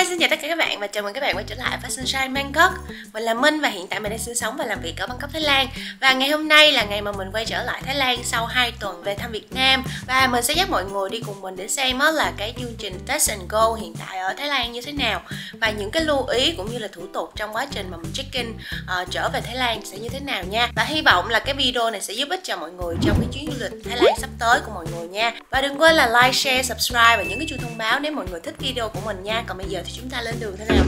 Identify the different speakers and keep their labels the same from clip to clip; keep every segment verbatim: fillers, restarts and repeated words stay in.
Speaker 1: Xin chào tất cả các bạn và chào mừng các bạn quay trở lại với Sunshine Bangkok. Mình là Minh và hiện tại mình đang sinh sống và làm việc ở Bangkok, Thái Lan. Và ngày hôm nay là ngày mà mình quay trở lại Thái Lan sau hai tuần về thăm Việt Nam. Và mình sẽ dắt mọi người đi cùng mình để xem đó là cái chương trình Test and Go hiện tại ở Thái Lan như thế nào. Và những cái lưu ý cũng như là thủ tục trong quá trình mà mình check-in uh, trở về Thái Lan sẽ như thế nào nha. Và hy vọng là cái video này sẽ giúp ích cho mọi người trong cái chuyến du lịch Thái Lan sắp tới của mọi người nha. Và đừng quên là like, share, subscribe và những cái chuông thông báo nếu mọi người thích video của mình nha. Còn bây giờ thì chúng ta lên đường thế nào.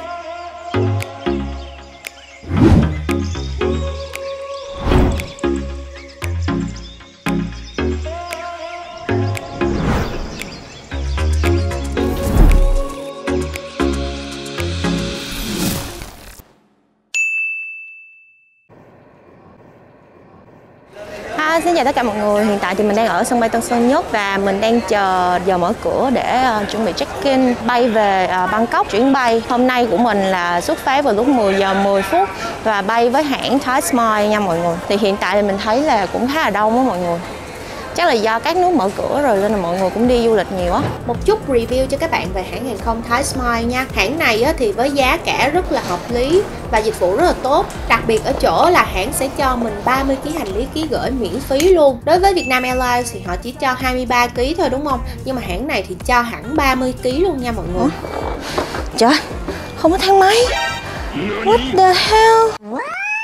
Speaker 2: Xin chào tất cả mọi người, hiện tại thì mình đang ở sân bay Tân Sơn Nhất và mình đang chờ giờ mở cửa để uh, chuẩn bị check-in bay về uh, Bangkok. Chuyến bay hôm nay của mình là xuất phát vào lúc mười giờ mười phút và bay với hãng Thai Smile nha mọi người. Thì hiện tại thì mình thấy là cũng khá là đông á mọi người. Chắc là do các nước mở cửa rồi nên là mọi người cũng đi du lịch nhiều á. Một chút review cho các bạn về hãng hàng không Thai Smile nha. Hãng này á, thì với giá cả rất là hợp lý và dịch vụ rất là tốt. Đặc biệt ở chỗ là hãng sẽ cho mình ba mươi ki lô gam hành lý ký gửi miễn phí luôn. Đối với Vietnam Airlines thì họ chỉ cho hai mươi ba ki lô gam thôi đúng không? Nhưng mà hãng này thì cho hẳn ba mươi ki lô gam luôn nha mọi người. Ủa? Trời, không có thang máy. What the hell?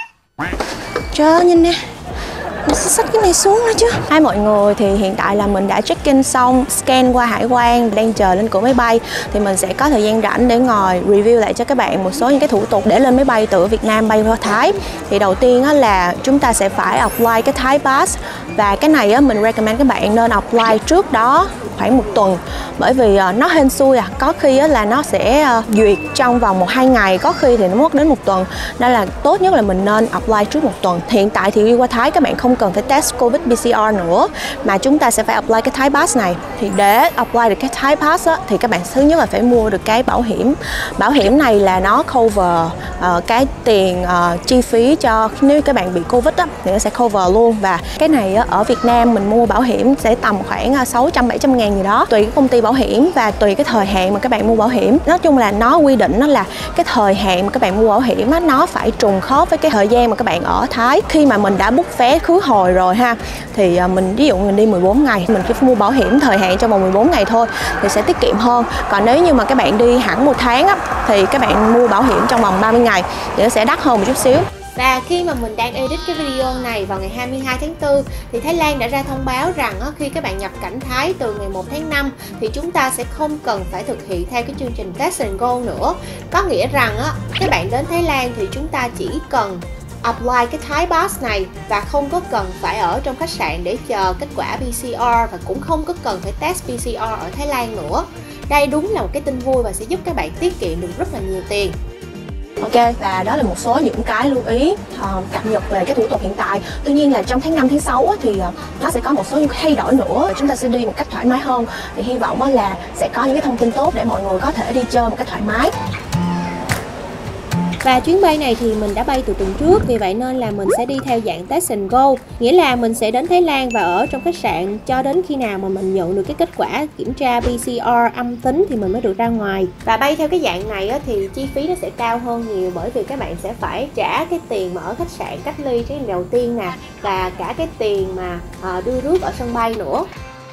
Speaker 2: Trời ơi, nhìn nè. Mình sẽ xách cái này xuống nữa chứ. Hai mọi người, thì hiện tại là mình đã check-in xong, scan qua hải quan, đang chờ lên cửa máy bay. Thì mình sẽ có thời gian rảnh để ngồi review lại cho các bạn một số những cái thủ tục để lên máy bay từ Việt Nam bay qua Thái. Thì đầu tiên á, là chúng ta sẽ phải apply cái Thái Pass. Và cái này á, mình recommend các bạn nên apply trước đó khoảng một tuần. Bởi vì uh, nó hên xui à, có khi á, là nó sẽ uh, duyệt trong vòng một hai ngày, có khi thì nó mất đến một tuần. Nên là tốt nhất là mình nên apply trước một tuần. Hiện tại thì đi qua Thái các bạn không cần phải test Covid pê xê rờ nữa, mà chúng ta sẽ phải apply cái Thái Pass này. Thì để apply được cái Thái Pass á, thì các bạn thứ nhất là phải mua được cái bảo hiểm. Bảo hiểm này là nó cover uh, cái tiền uh, chi phí cho nếu các bạn bị Covid á, thì nó sẽ cover luôn. Và cái này á, ở Việt Nam mình mua bảo hiểm sẽ tầm khoảng sáu trăm bảy trăm ngàn gì đó, tùy cái công ty bảo hiểm và tùy cái thời hạn mà các bạn mua bảo hiểm. Nói chung là nó quy định nó là cái thời hạn mà các bạn mua bảo hiểm á, nó phải trùng khớp với cái thời gian mà các bạn ở Thái. Khi mà mình đã book vé khứ hồi rồi ha, thì mình ví dụ mình đi mười bốn ngày, mình chỉ mua bảo hiểm thời hạn trong vòng mười bốn ngày thôi thì sẽ tiết kiệm hơn. Còn nếu như mà các bạn đi hẳn một tháng á, thì các bạn mua bảo hiểm trong vòng ba mươi ngày thì nó sẽ đắt hơn một chút xíu. Và khi mà mình đang edit cái video này vào ngày hai mươi hai tháng tư thì Thái Lan đã ra thông báo rằng á, khi các bạn nhập cảnh Thái từ ngày một tháng năm thì chúng ta sẽ không cần phải thực hiện theo cái chương trình Test and Go nữa. Có nghĩa rằng á, các bạn đến Thái Lan thì chúng ta chỉ cần apply cái Thái Pass này và không có cần phải ở trong khách sạn để chờ kết quả pê xê rờ và cũng không có cần phải test pê xê rờ ở Thái Lan nữa. Đây đúng là một cái tin vui và sẽ giúp các bạn tiết kiệm được rất là nhiều tiền. Ok, và đó là một số những cái lưu ý uh, cập nhật về cái thủ tục hiện tại. Tuy nhiên là trong tháng năm, tháng sáu á, thì uh, nó sẽ có một số những thay đổi nữa. Chúng ta sẽ đi một cách thoải mái hơn. Thì hy vọng á, là sẽ có những cái thông tin tốt để mọi người có thể đi chơi một cách thoải mái. Và chuyến bay này thì mình đã bay từ tuần trước, vì vậy nên là mình sẽ đi theo dạng Test and Go. Nghĩa là mình sẽ đến Thái Lan và ở trong khách sạn cho đến khi nào mà mình nhận được cái kết quả kiểm tra pê xê rờ âm tính thì mình mới được ra ngoài. Và bay theo cái dạng này á, thì chi phí nó sẽ cao hơn nhiều, bởi vì các bạn sẽ phải trả cái tiền mà ở khách sạn cách ly cái đầu tiên nè, và cả cái tiền mà uh, đưa rước ở sân bay nữa.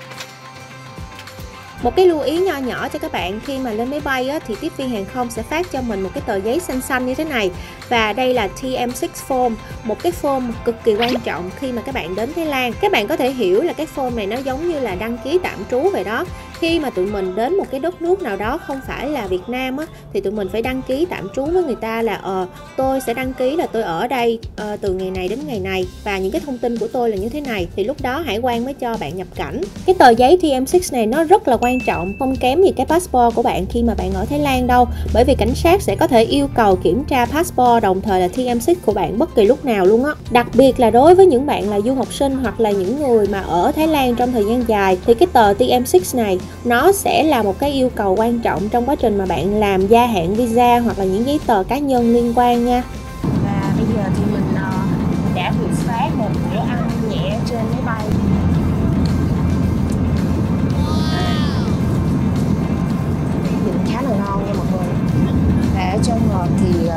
Speaker 2: Một cái lưu ý nho nhỏ cho các bạn, khi mà lên máy bay á, thì tiếp viên hàng không sẽ phát cho mình một cái tờ giấy xanh xanh như thế này. Và đây là T M sáu form, một cái form cực kỳ quan trọng khi mà các bạn đến Thái Lan. Các bạn có thể hiểu là cái form này nó giống như là đăng ký tạm trú vậy đó. Khi mà tụi mình đến một cái đất nước nào đó không phải là Việt Nam á, thì tụi mình phải đăng ký tạm trú với người ta là ờ tôi sẽ đăng ký là tôi ở đây uh, từ ngày này đến ngày này và những cái thông tin của tôi là như thế này, thì lúc đó hải quan mới cho bạn nhập cảnh. Cái tờ giấy T M sáu này nó rất là quan trọng, không kém gì cái passport của bạn khi mà bạn ở Thái Lan đâu, bởi vì cảnh sát sẽ có thể yêu cầu kiểm tra passport đồng thời là T M sáu của bạn bất kỳ lúc nào luôn á. Đặc biệt là đối với những bạn là du học sinh hoặc là những người mà ở Thái Lan trong thời gian dài thì cái tờ T M sáu này nó sẽ là một cái yêu cầu quan trọng trong quá trình mà bạn làm gia hạn visa hoặc là những giấy tờ cá nhân liên quan nha. Và bây giờ thì mình uh, đã được phát một bữa ăn nhẹ trên máy bay. Nhìn khá là ngon nha mọi người.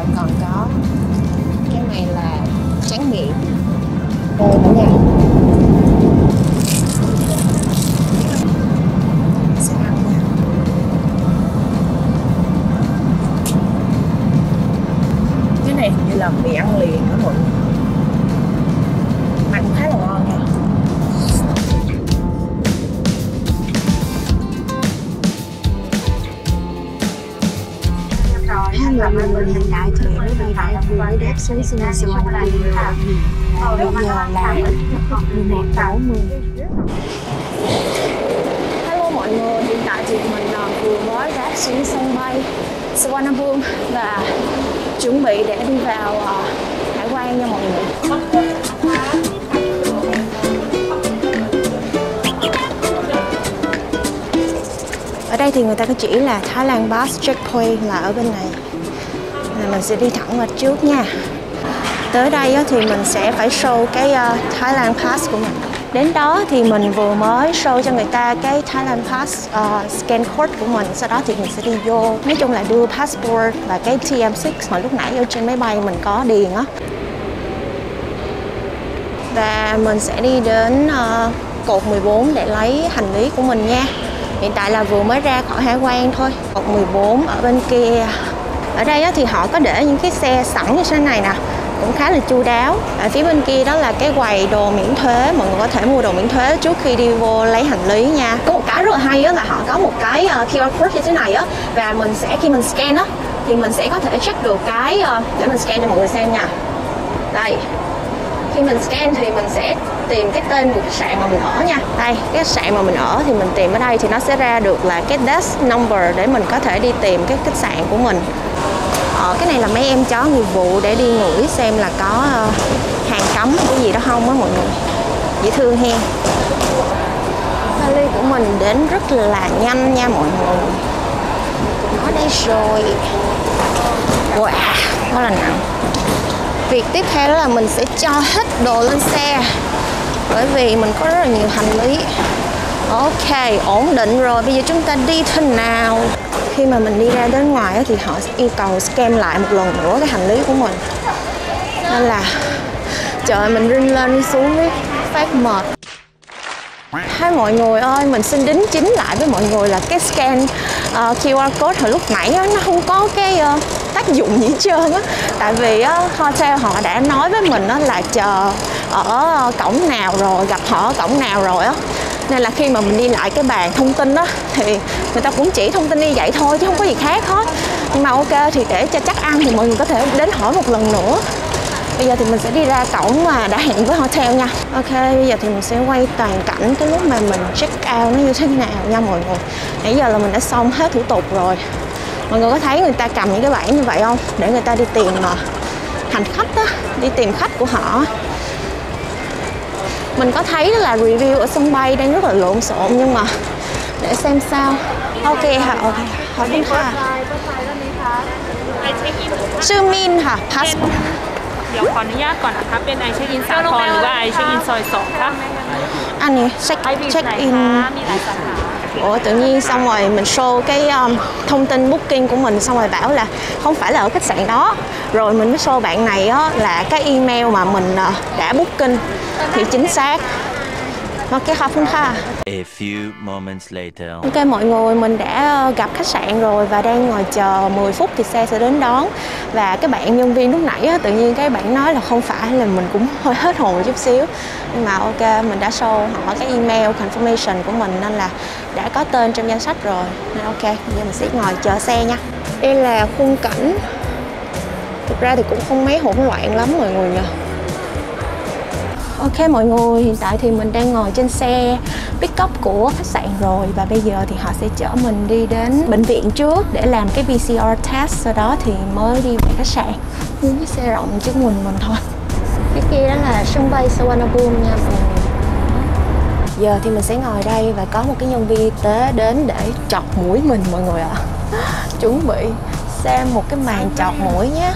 Speaker 2: còn có cái này là tráng miệng. Đây cả nhà. Sẽ ăn nha. Cái này hình như là mì ăn liền đó mọi người. Ăn khá là ngon nha. Hello mọi người, hiện tại thì mới đi lại vừa mới đáp xuống sân bay Suvarnabhumi rồi. Bây giờ là mười một giờ bốn mươi. Hello mọi người, hiện tại thì mình vừa mới đáp xuống sân bay Suvarnabhumi và chuẩn bị để đi vào hải quan nha mọi người. Ở đây thì người ta có chỉ là Thailand Bus Checkpoint là ở bên này. Là mình sẽ đi thẳng vào trước nha. Tới đây thì mình sẽ phải show cái Thailand Pass của mình. Đến đó thì mình vừa mới show cho người ta cái Thailand Pass uh, scan code của mình. Sau đó thì mình sẽ đi vô. Nói chung là đưa passport và cái T M sáu mà lúc nãy ở trên máy bay mình có điền á. Và mình sẽ đi đến uh, cột mười bốn để lấy hành lý của mình nha. Hiện tại là vừa mới ra khỏi hải quan thôi. Cột mười bốn ở bên kia. Ở đây thì họ có để những cái xe sẵn như thế này nè, cũng khá là chu đáo. Ở phía bên kia đó là cái quầy đồ miễn thuế, mọi người có thể mua đồ miễn thuế trước khi đi vô lấy hành lý nha. Có một cái rất là hay đó là họ có một cái Q R code như thế này á, và mình sẽ khi mình scan á thì mình sẽ có thể check được cái để mình scan cho mọi người xem nha. Đây. Khi mình scan thì mình sẽ tìm cái tên của khách sạn mà mình ở nha. Đây, cái khách sạn mà mình ở thì mình tìm ở đây thì nó sẽ ra được là cái desk number để mình có thể đi tìm cái khách sạn của mình. Ờ, cái này là mấy em chó nghiệp vụ để đi ngửi xem là có uh, hàng cấm cái gì đó không á mọi người. Dễ thương hen. Vali của mình đến rất là nhanh nha mọi người. Ở đây rồi. Wow, rất là nặng. Việc tiếp theo đó là mình sẽ cho hết đồ lên xe, bởi vì mình có rất là nhiều hành lý. Ok, ổn định rồi, bây giờ chúng ta đi thế nào? Khi mà mình đi ra đến ngoài thì họ yêu cầu scan lại một lần nữa cái hành lý của mình. Nên là trời, mình rinh lên đi xuống với phát mệt. Hai mọi người ơi, mình xin đính chính lại với mọi người là cái scan uh, Q R code hồi lúc nãy đó, nó không có cái uh, tác dụng gì hết trơn á. Tại vì uh, hotel họ đã nói với mình uh, là chờ ở uh, cổng nào rồi, gặp họ ở cổng nào rồi á. Nên là khi mà mình đi lại cái bàn thông tin đó thì người ta cũng chỉ thông tin như vậy thôi chứ không có gì khác hết. Nhưng mà ok, thì để cho chắc ăn thì mọi người có thể đến hỏi một lần nữa. Bây giờ thì mình sẽ đi ra cổng mà đã hẹn với hotel nha. Ok, bây giờ thì mình sẽ quay toàn cảnh cái lúc mà mình check out nó như thế nào nha mọi người. Nãy giờ là mình đã xong hết thủ tục rồi. Mọi người có thấy người ta cầm những cái bảng như vậy không? Để người ta đi tìm mà hành khách á, đi tìm khách của họ. Mình có thấy là review ở sân bay đang rất là lộn xộn, nhưng mà để xem sao. Ok hả, ok. Hỏi bênค่ะชื่อมินค่ะ passport
Speaker 3: เดี๋ยวขออนุญาตก่อนนะคะเป็นไอเช็คอินสาทรหรือว่าไอเช็คอินซอยสองคะ
Speaker 2: อันนี้ check check in
Speaker 3: มีหลายสาขา
Speaker 2: Ủa tự nhiên xong rồi mình show cái um, thông tin booking của mình, xong rồi bảo là không phải là ở khách sạn đó. Rồi mình mới show bạn này á, là cái email mà mình uh, đã booking thì chính xác. Ok, khá phân kha.
Speaker 4: A few moments later.
Speaker 2: Ok mọi người, mình đã gặp khách sạn rồi và đang ngồi chờ mười phút thì xe sẽ đến đón. Và cái bạn nhân viên lúc nãy á, tự nhiên cái bạn nói là không phải, là mình cũng hơi hết hồn một chút xíu. Nhưng mà ok, mình đã show họ cái email confirmation của mình nên là đã có tên trong danh sách rồi. Nên ok, bây giờ mình sẽ ngồi chờ xe nha. Đây là khung cảnh. Thực ra thì cũng không mấy hỗn loạn lắm mọi người nhỉ. Ok mọi người, hiện tại thì mình đang ngồi trên xe pick up của khách sạn rồi. Và bây giờ thì họ sẽ chở mình đi đến bệnh viện trước để làm cái pê xê rờ test. Sau đó thì mới đi về khách sạn. Nhưng cái xe rộng chứ mình mình thôi. Cái kia đó là sân bay Suvarnabhumi nha mọi người. Giờ thì mình sẽ ngồi đây và có một cái nhân viên y tế đến để chọc mũi mình mọi người ạ. Chuẩn bị xem một cái màn chọc mũi nhé.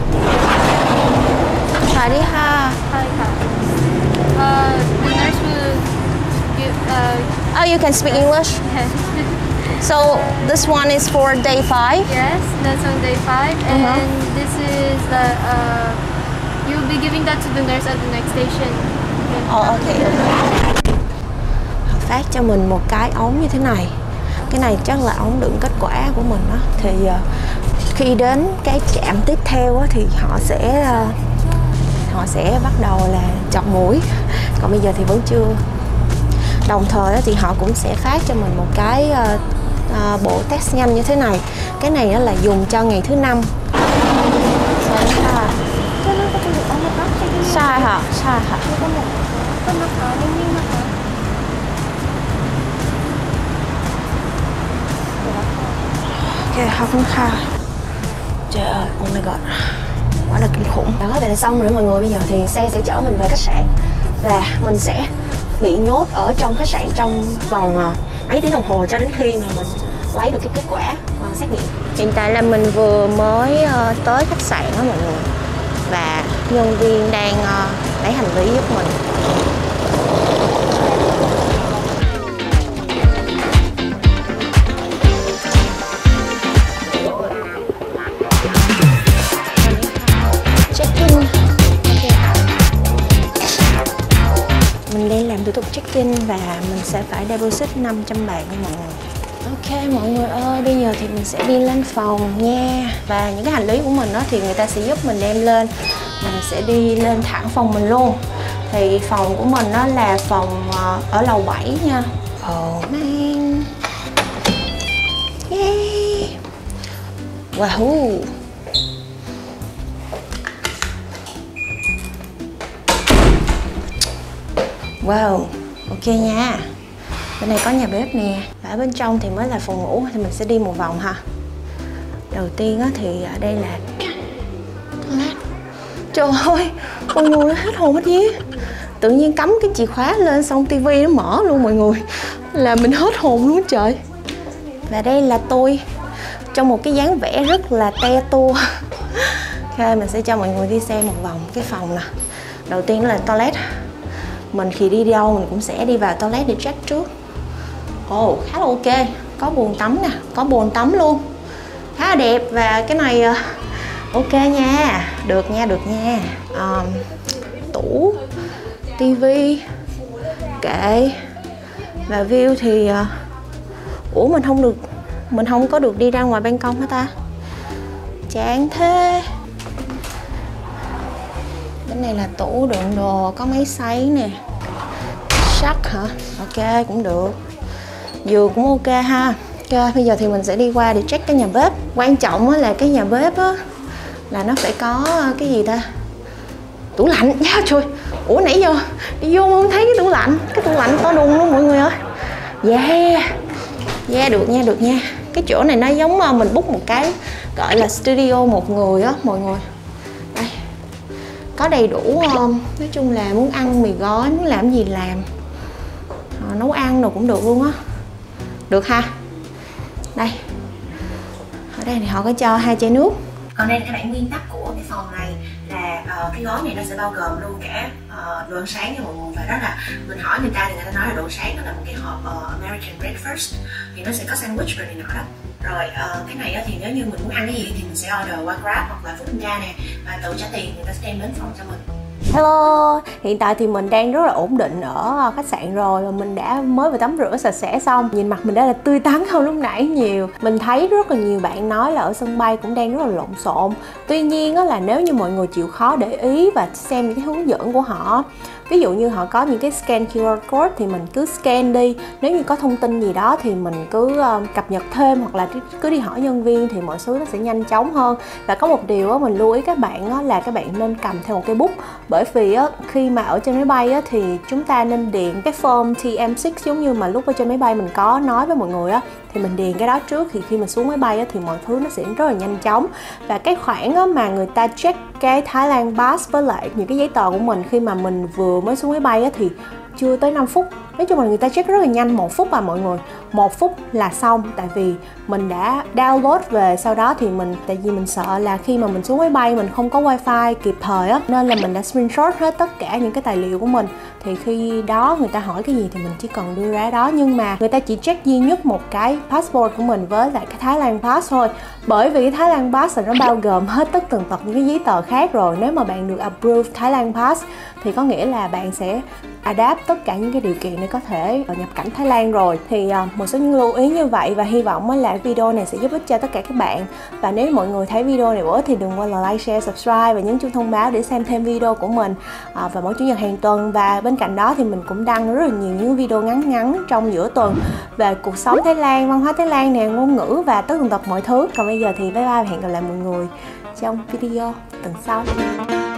Speaker 2: Phải đi ha.
Speaker 3: Uh, the nurse will give, uh,
Speaker 2: Oh, you can speak English? So this one is for day five.
Speaker 5: Yes, that's on day five, and
Speaker 2: Uh-huh.
Speaker 5: this is the uh, you'll be giving that to the nurse at the next station.
Speaker 2: Oh, okay. Họ phát cho mình một cái ống như thế này. Cái này chắc là ống đựng kết quả của mình đó. Thì uh, khi đến cái trạm tiếp theo á, thì họ sẽ uh, họ sẽ bắt đầu là chọc mũi. Còn bây giờ thì vẫn chưa. Đồng thời á, thì họ cũng sẽ phát cho mình một cái uh, uh, bộ test nhanh như thế này. Cái này á, là dùng cho ngày thứ năm. Sai hả? Sai hả? Ok, học kha. Trời ơi, oh my god, quá là kinh khủng. Đó, vậy là xong rồi mọi người. Bây giờ thì xe sẽ chở mình về khách sạn và mình sẽ bị nhốt ở trong khách sạn trong vòng mấy tiếng đồng hồ cho đến khi mà mình lấy được cái kết quả uh, xét nghiệm. Hiện tại là mình vừa mới uh, tới khách sạn đó mọi người, và nhân viên đang uh, lấy hành lý giúp mình. Check-in. Mình đang làm thủ tục check-in và mình sẽ phải deposit năm trăm bạc nha mọi người. Ok mọi người ơi, bây giờ thì mình sẽ đi lên phòng nha. Và những cái hành lý của mình đó thì người ta sẽ giúp mình đem lên. Mình sẽ đi lên thẳng phòng mình luôn. Thì phòng của mình đó là phòng uh, ở lầu bảy nha. Oh man. Yeah. Wow. Wow, ok nha. Bên này có nhà bếp nè. Và ở bên trong thì mới là phòng ngủ. Thì mình sẽ đi một vòng ha. Đầu tiên á, thì ở đây là toilet. Trời ơi, mọi người hết hồn hết vía. Tự nhiên cắm cái chìa khóa lên xong tivi nó mở luôn mọi người. Là mình hết hồn luôn trời. Và đây là tôi trong một cái dáng vẻ rất là te tua. Ok, mình sẽ cho mọi người đi xem một vòng cái phòng nè. Đầu tiên đó là toilet. Mình khi đi đâu mình cũng sẽ đi vào toilet để check trước. Ồ, oh, khá là ok. Có bồn tắm nè, có bồn tắm luôn. Khá là đẹp. Và cái này ok nha. Được nha, được nha. um, Tủ, tivi, kệ. Và view thì uh... ủa mình không được Mình không có được đi ra ngoài ban công hả ta? Chán thế. Cái này là tủ đựng đồ, có máy sấy nè. Sắt hả? Ok, cũng được. Giường cũng ok ha. Ok, bây giờ thì mình sẽ đi qua để check cái nhà bếp. Quan trọng là cái nhà bếp á là nó phải có cái gì ta? Tủ lạnh. Yeah, trời. Ủa nãy giờ đi vô mà không thấy cái tủ lạnh. Cái tủ lạnh to đùng luôn mọi người ơi. Yeah. Yeah, được nha, được nha. Cái chỗ này nó giống mình book một cái gọi là studio một người á mọi người. Đây. Có đầy đủ, nói chung là muốn ăn mì gói, muốn làm gì làm. À, nấu ăn đồ cũng được luôn á. Được ha. Đây. Ở đây thì họ có cho hai chai nước. Còn đây là cái bản nguyên tắc của cái phòng này là uh, cái gói này nó sẽ bao gồm luôn cả uh, đồ ăn sáng cho mọi người. Và đó là mình hỏi người ta thì người ta nói là đồ ăn sáng đó là một cái hộp uh, American breakfast, thì nó sẽ có sandwich rồi này nọ đó. Rồi uh, cái này thì nếu như mình muốn ăn cái gì thì mình sẽ order qua Grab hoặc là Foodpanda nè, và tự trả tiền người ta sẽ đem đến phòng cho mình. Hello, hiện tại thì mình đang rất là ổn định ở khách sạn rồi, và mình đã mới vừa tắm rửa sạch sẽ xong. Nhìn mặt mình đã là tươi tắn hơn lúc nãy nhiều. Mình thấy rất là nhiều bạn nói là ở sân bay cũng đang rất là lộn xộn. Tuy nhiên á, là nếu như mọi người chịu khó để ý và xem những cái hướng dẫn của họ, ví dụ như họ có những cái scan quy rờ code thì mình cứ scan đi. Nếu như có thông tin gì đó thì mình cứ uh, cập nhật thêm, hoặc là cứ đi hỏi nhân viên thì mọi thứ nó sẽ nhanh chóng hơn. Và có một điều á, mình lưu ý các bạn á, là các bạn nên cầm theo một cái bút. Bởi vì á, khi mà ở trên máy bay á, thì chúng ta nên điền cái form T M sáu giống như mà lúc ở trên máy bay mình có nói với mọi người á. Thì mình điền cái đó trước, thì khi mà xuống máy bay á, thì mọi thứ nó sẽ rất là nhanh chóng. Và cái khoản á, mà người ta check cái Thái Lan Pass với lại những cái giấy tờ của mình khi mà mình vừa mới xuống máy bay á, thì chưa tới năm phút Nói chung là người ta check rất là nhanh, một phút à mọi người, một phút là xong. Tại vì mình đã download về, sau đó thì mình, tại vì mình sợ là khi mà mình xuống máy bay mình không có wifi kịp thời á, nên là mình đã screenshot hết tất cả những cái tài liệu của mình. Thì khi đó người ta hỏi cái gì thì mình chỉ cần đưa ra đó, nhưng mà người ta chỉ check duy nhất một cái passport của mình với lại cái Thái Lan Pass thôi. Bởi vì cái Thái Lan Pass là nó bao gồm hết tất tần tật những cái giấy tờ khác rồi. Nếu mà bạn được approve Thái Lan Pass thì có nghĩa là bạn sẽ adapt tất cả những cái điều kiện để có thể nhập cảnh Thái Lan rồi. Thì một số những lưu ý như vậy, và hy vọng là video này sẽ giúp ích cho tất cả các bạn. Và nếu mọi người thấy video này bổ ích thì đừng quên là like, share, subscribe và nhấn chuông thông báo để xem thêm video của mình à, vào mỗi chủ nhật hàng tuần. Và bên cạnh đó thì mình cũng đăng rất là nhiều những video ngắn ngắn trong giữa tuần về cuộc sống Thái Lan, văn hóa Thái Lan nè, ngôn ngữ và tất tần tật mọi thứ. Còn bây giờ thì bye bye và hẹn gặp lại mọi người trong video tuần sau.